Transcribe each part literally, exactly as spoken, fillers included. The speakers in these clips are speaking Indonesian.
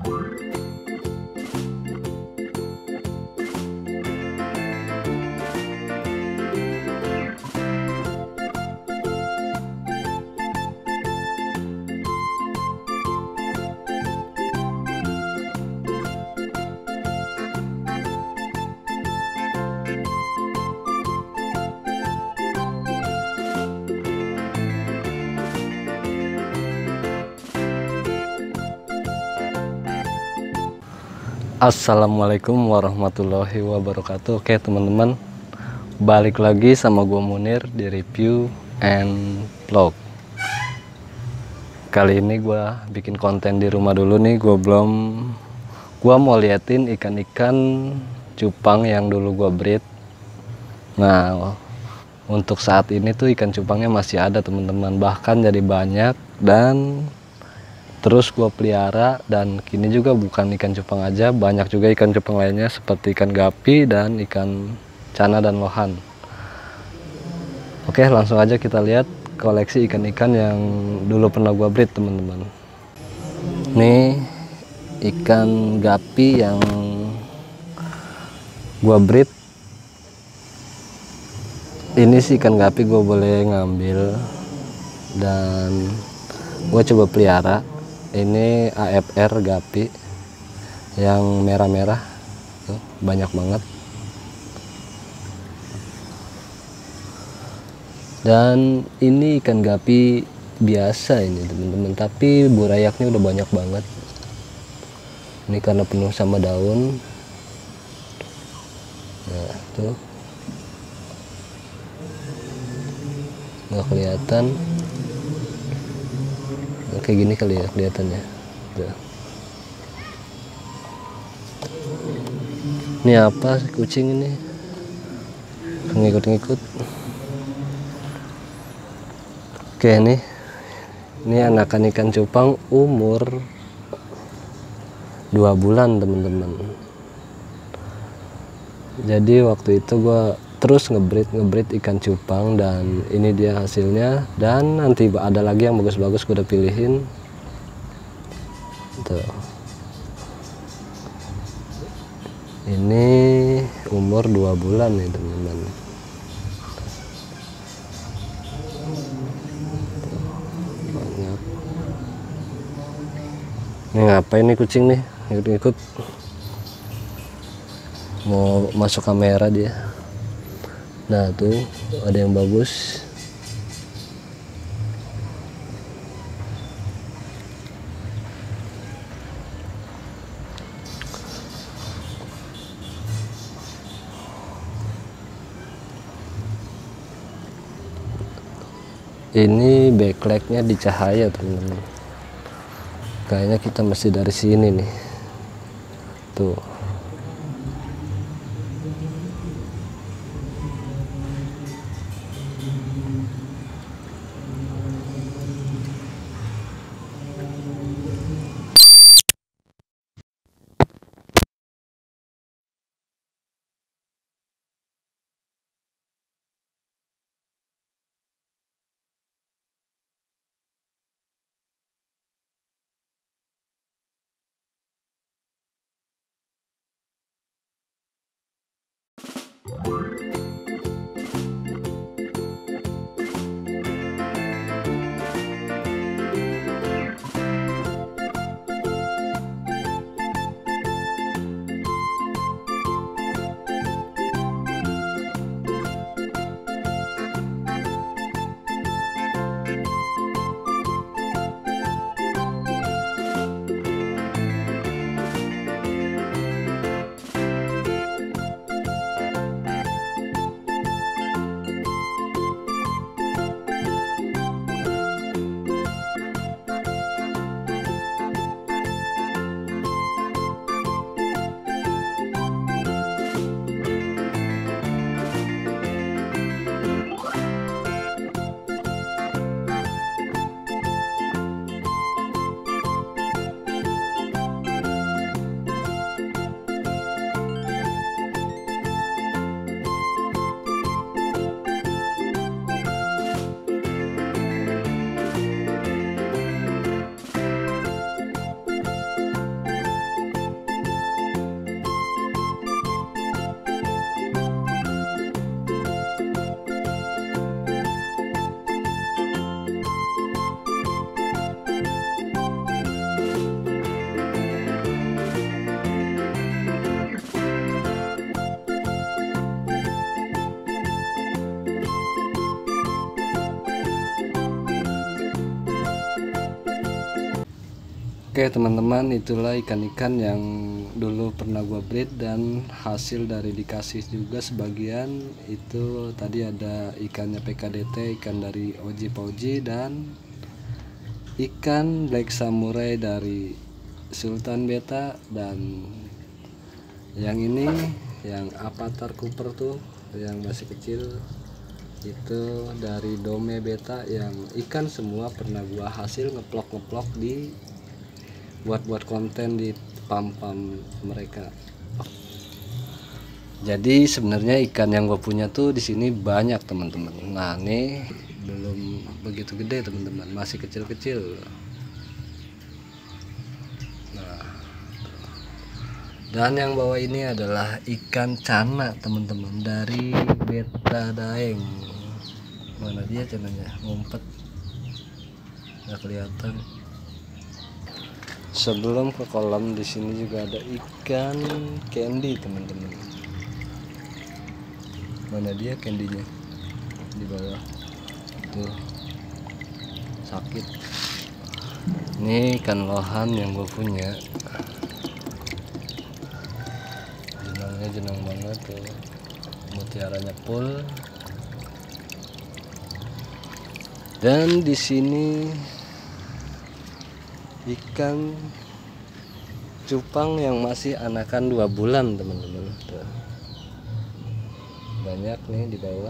Assalamualaikum warahmatullahi wabarakatuh. Oke teman-teman, balik lagi sama gue Munir di review and vlog. Kali ini gue bikin konten di rumah dulu nih. Gue belum gue mau liatin ikan-ikan cupang yang dulu gue breed. Nah, untuk saat ini tuh ikan cupangnya masih ada teman-teman, bahkan jadi banyak. Dan terus gue pelihara, dan kini juga bukan ikan cupang aja, banyak juga ikan cupang lainnya seperti ikan gapi dan ikan cana dan lohan. Oke, langsung aja kita lihat koleksi ikan-ikan yang dulu pernah gue breed teman-teman. Nih ikan gapi yang gue breed. Ini sih ikan gapi gue boleh ngambil dan gue coba pelihara. Ini A F R gapi yang merah-merah tuh, banyak banget. Dan ini ikan gapi biasa ini teman-teman, tapi burayaknya udah banyak banget. Ini karena penuh sama daun. Nah tuh nggak kelihatan. Kayak gini kali ya kelihatannya. Tuh. Ini apa kucing ini? Ngikut-ngikut. Oke, nih ini anakan ikan cupang umur dua bulan teman-teman. Jadi waktu itu gua terus ngebreed ngebreed ikan cupang, dan ini dia hasilnya. Dan nanti ada lagi yang bagus-bagus gue udah pilihin tuh. Ini umur dua bulan nih teman-teman. Banyak. Ini ngapain nih kucing nih, ikut-ikut mau masuk kamera dia. Nah tuh ada yang bagus. Ini backlightnya di cahaya teman-teman. Kayaknya kita mesti dari sini nih. Tuh. Oke teman-teman, itulah ikan-ikan yang dulu pernah gua breed dan hasil dari dikasih juga sebagian. Itu tadi ada ikannya P K D T, ikan dari Oji Pauji, dan ikan Black Samurai dari Sultan Beta, dan yang ini yang Avatar Cooper tuh yang masih kecil itu dari Dome Beta. Yang ikan semua pernah gua hasil ngeplok-ngeplok di buat-buat konten di pam-pam mereka. Jadi sebenarnya ikan yang gue punya tuh di sini banyak teman-teman. Nah ini belum begitu gede teman-teman, masih kecil-kecil. Nah, dan yang bawah ini adalah ikan cana teman-teman dari Beta Daeng. Mana dia cananya? Ngumpet, nggak kelihatan. Sebelum ke kolam di sini juga ada ikan candy teman-teman. Mana dia candynya? Di bawah. Tuh. Sakit. Ini ikan lohan yang gue punya. Jenangnya jenang banget tuh. Mutiaranya full. Dan di sini ikan cupang yang masih anakan dua bulan teman-teman. Banyak nih di bawah.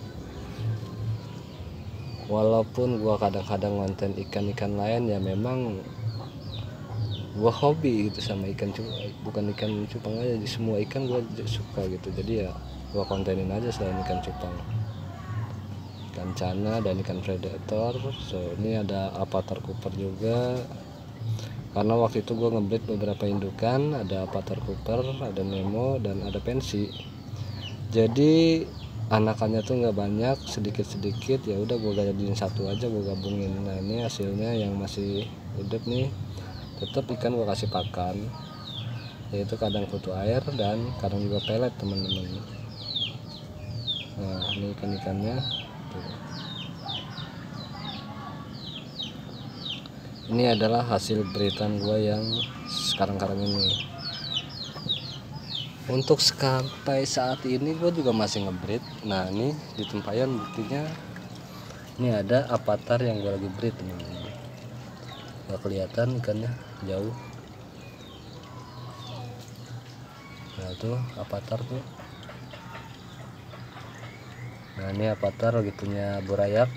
Walaupun gua kadang-kadang ngonten ikan-ikan lain, ya memang gua hobi gitu sama ikan cupang, bukan ikan cupang aja, semua ikan gua suka gitu. Jadi ya gua kontenin aja selain ikan cupang, ikan cana dan ikan predator. So ini ada Avatar Cooper juga, karena waktu itu gue ngebreed beberapa indukan, ada Avatar Cooper, ada Nemo, dan ada pensi. Jadi anakannya tuh nggak banyak, sedikit-sedikit. Ya udah gue jadiin satu aja, gue gabungin. Nah ini hasilnya yang masih hidup nih. Tetap ikan gue kasih pakan, yaitu kadang kutu air dan kadang juga pelet teman-teman. Nah ini ikan-ikannya tuh. Ini adalah hasil breedan gue yang sekarang-karang ini. Untuk sampai saat ini gue juga masih ngebreed. Nah ini di tempayan buktinya, ini ada Avatar yang gue lagi breed teman-teman. Gak kelihatan ikannya jauh. Nah tuh Avatar tuh. Nah ini Avatar lagi punya burayak.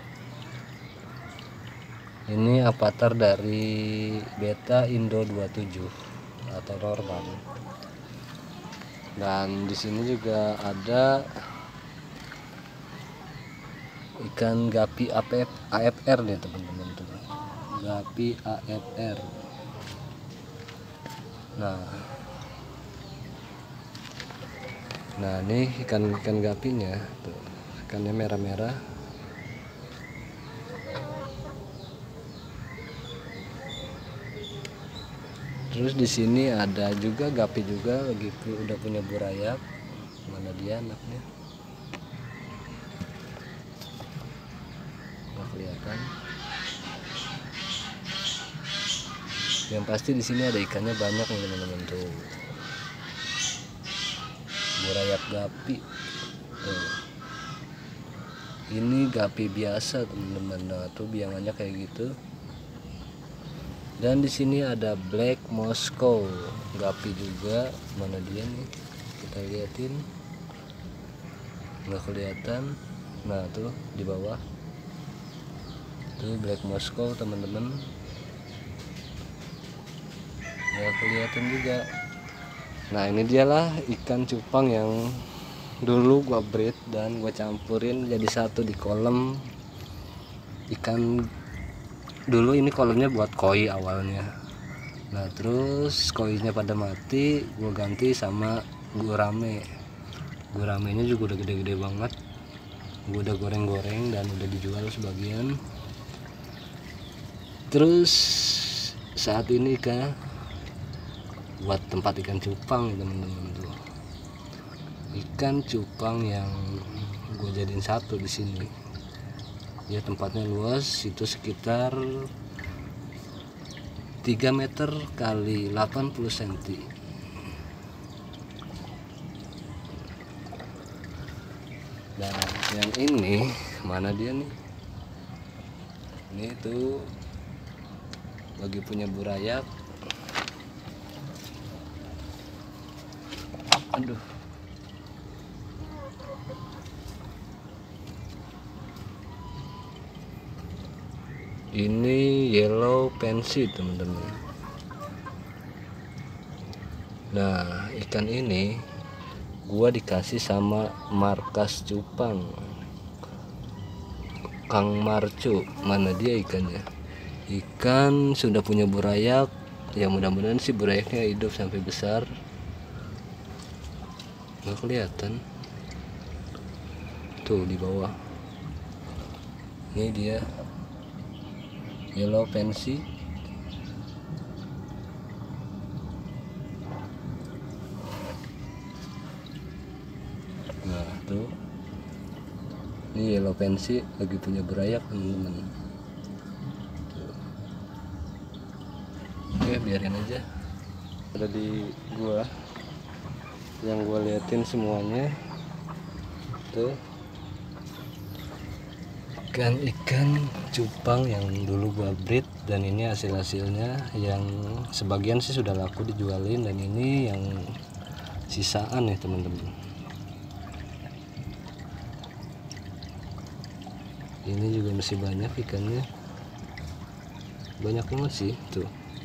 Ini Avatar dari Beta Indo dua puluh tujuh atau Norman. Dan di sini juga ada ikan gapi A F R nih teman-teman tuh. Gapi A F R. Nah. Nah, ini ikan-ikan gapinya tuh. Ikannya merah-merah. Terus di sini ada juga gapi juga lagi udah punya burayak. Mana dia anaknya? Nggak kelihatan. Yang pasti di sini ada ikannya banyak nih teman-teman tuh. Burayak gapi. Tuh. Ini gapi biasa teman-teman. Nah, tuh biangannya kayak gitu. Dan di sini ada Black Moscow gapi juga. Mana dia nih? Kita liatin. Nggak kelihatan. Nah tuh di bawah. Tuh Black Moscow teman-teman. Nggak kelihatan juga. Nah ini dialah ikan cupang yang dulu gua breed dan gua campurin jadi satu di kolam ikan. Dulu ini kolamnya buat koi awalnya. Nah terus koinya pada mati, gue ganti sama gurame. Guramenya juga udah gede-gede banget. Gue udah goreng-goreng dan udah dijual sebagian. Terus saat ini kah buat tempat ikan cupang teman-teman tuh. Ikan cupang yang gue jadiin satu di sini. Ya tempatnya luas, itu sekitar tiga meter kali delapan puluh sentimeter. Dan yang ini mana dia nih? Ini tuh lagi punya burayak. Aduh. Ini yellow pansy teman-teman. Nah, ikan ini gua dikasih sama markas cupang Kang Marcu. Mana dia ikannya? Ikan sudah punya burayak. Ya mudah-mudahan sih burayaknya hidup sampai besar. Nggak kelihatan tuh di bawah. Ini dia yellow pansy. Nah tuh, ini yellow pansy lagi punya berayak teman-teman. Oke, biarin aja. Ada di gua, yang gua liatin semuanya tuh ikan-ikan cupang yang dulu gua breed, dan ini hasil-hasilnya yang sebagian sih sudah laku dijualin, dan ini yang sisaan ya teman-teman. Ini juga masih banyak ikannya, banyak banget sih tuh.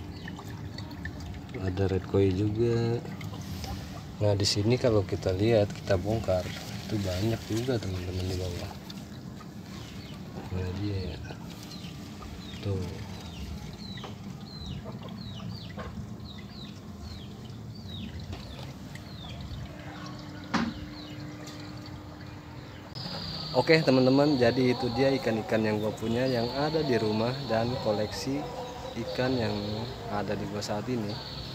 Ada red koi juga. Nah di sini kalau kita lihat, kita bongkar, itu banyak juga teman-teman di bawah. Nah dia ya tuh. Oke teman-teman, jadi itu dia ikan-ikan yang gue punya yang ada di rumah dan koleksi ikan yang ada di gue saat ini.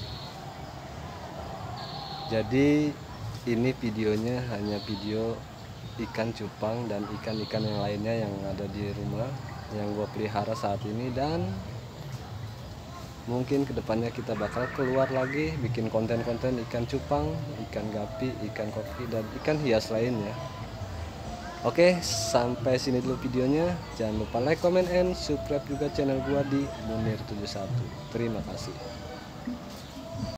Jadi ini videonya hanya video ikan cupang dan ikan-ikan yang lainnya yang ada di rumah yang gue pelihara saat ini, dan mungkin kedepannya kita bakal keluar lagi bikin konten-konten ikan cupang, ikan gapi, ikan koki, dan ikan hias lainnya. Oke, sampai sini dulu videonya. Jangan lupa like, comment, and subscribe juga channel gua di Munir tujuh puluh satu. Terima kasih.